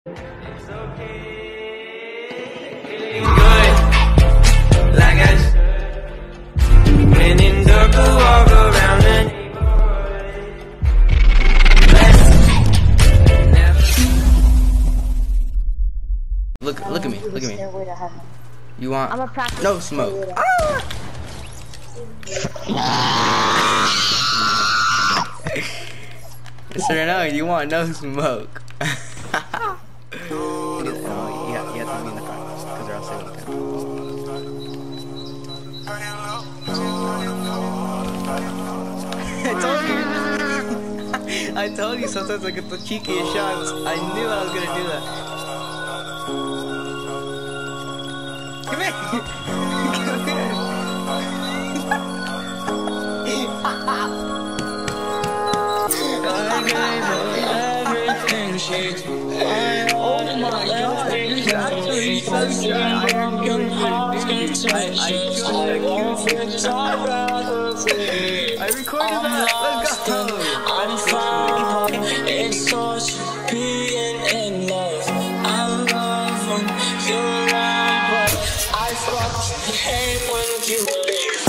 It's okay, feeling good, like I should. When in dark, we'll walk around the neighborhood. Look at me. You want no smoke? Sir, no, you want no smoke. You have to be in the front because they're all saying I told you sometimes I get the cheekiest shots. I knew I was gonna do that. Come here. Come here. Oh my god, it's actually so good. I recorded that. Let's go. I'm fine. It's such being in love. I love when you're around, but I fucking hate when you leave.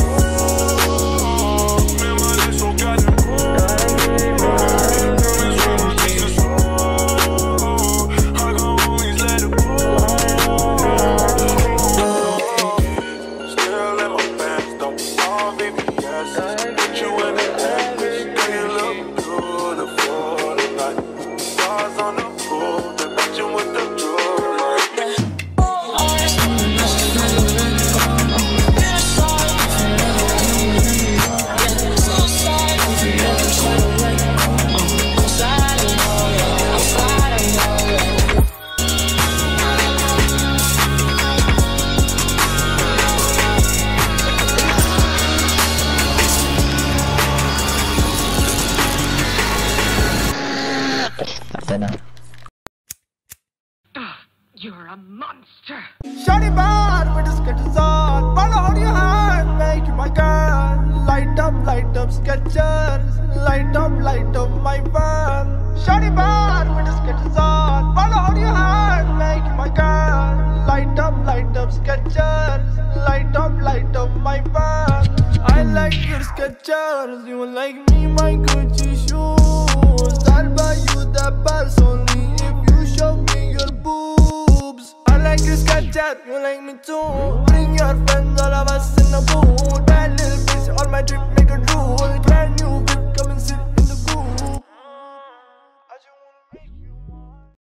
You're a monster. Shawty bad with the sketches on. Wanna hold your hand, make you my girl. Light up sketchers. Light up my van. Shawty bad with the sketches on. Wanna hold your hand, make you my girl. Light up sketchers. Light up my van. I like your sketchers. You like me, my Gucci shoes. I'll buy you the purse only if you show me your boobs. I like your sketchers, you like me too. Bring your friends, all of us.